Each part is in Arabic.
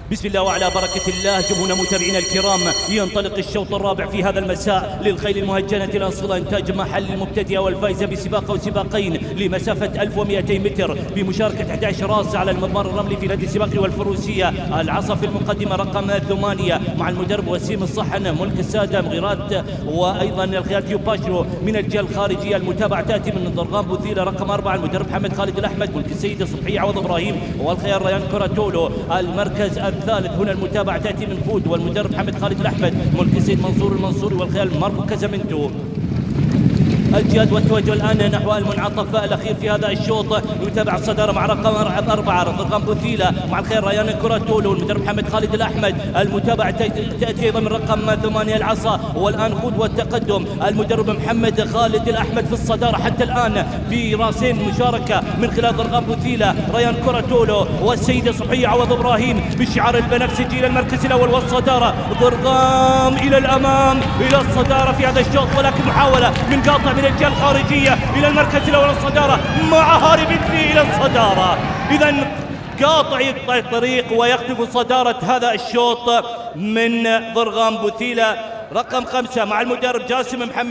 بسم الله وعلى بركة الله. جمهورنا متابعينا الكرام، ينطلق الشوط الرابع في هذا المساء للخيل المهجنة الأصيلة، إنتاج محل المبتدئة والفائزة بسباق أو سباقين لمسافة 1200 متر بمشاركة 11 راس على المضمار الرملي في نادي السباق والفروسية. العصا في المقدمة رقم 8 مع المدرب وسيم الصحن ملك السادة مغيرات، وأيضا الخيال تيوباشرو من الجهة الخارجية. المتابعة تأتي من ضرغام بوثيلة رقم 4 المدرب محمد خالد الأحمد ملك السيد صبحي عوض إبراهيم، والخيال ريان كوراتولو. المركز الثالث هنا المتابعة تأتي من فود والمدرب محمد خالد الأحمد ملك السيد منصور المنصوري، والخيال ماركو كازامنتو. الجهاد والتوجه الآن نحو المنعطف الأخير في هذا الشوط. يتابع الصدارة مع رقم 4 ضرغام بوثيلة مع الخير ريان كوراتولو والمدرب محمد خالد الأحمد. المتابعة تأتي أيضا من رقم 8 العصا، والآن خود والتقدم المدرب محمد خالد الأحمد في الصدارة حتى الآن في راسين مشاركة من خلال ضرغام بوثيلة ريان كوراتولو والسيدة صبحية عوض إبراهيم بالشعار البنفسجي إلى المركز الأول والصدارة. ضرغام إلى الأمام إلى الصدارة في هذا الشوط، ولكن محاولة من قاطع من الجهة الخارجية إلى المركز الأول الصدارة مع هارب إلى الصدارة. إذا قاطع يقطع الطريق ويختف صدارة هذا الشوط من ضرغام بوثيلة رقم 5 مع المدرب جاسم محمد.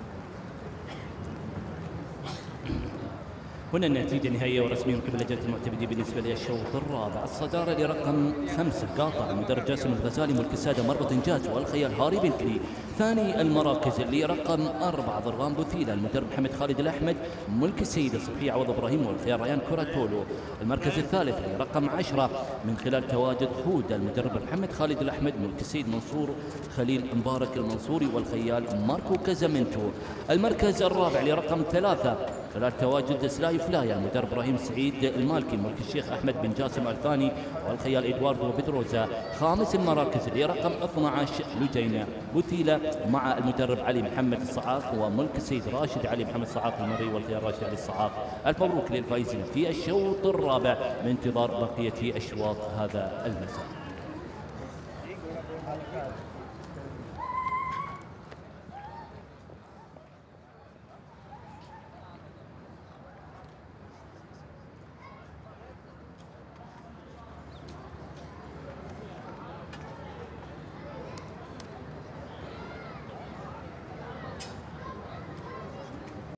هنا النتيجة النهائية ورسميا من قبل لجنة المعتمدين بالنسبة للشوط الرابع. الصدارة لرقم 5 قاطع المدرب جاسم الغزالي ملك السادة مربط إنجاز والخيال هاري بنكلي. ثاني المراكز لرقم 4 ضرغام بوثيلة المدرب محمد خالد الأحمد ملك السيدة صبحية عوض إبراهيم والخيال ريان كوراتولو. المركز الثالث لرقم 10 من خلال تواجد خود المدرب محمد خالد الأحمد ملك السيد منصور خليل مبارك المنصوري والخيال ماركو كازامنتو. المركز الرابع لرقم 3 خلال تواجد سلاي فلايا المدرب ابراهيم سعيد المالكي ملك الشيخ احمد بن جاسم الثاني والخيال ادواردو بيدروزا. خامس المراكز لرقم 12 لجينا بوثيلة مع المدرب علي محمد الصعاق وملك السيد راشد علي محمد الصعاق المري والخيال راشد علي الصعاق. الف مبروك للفائزين في الشوط الرابع بانتظار بقية اشواط هذا المساء.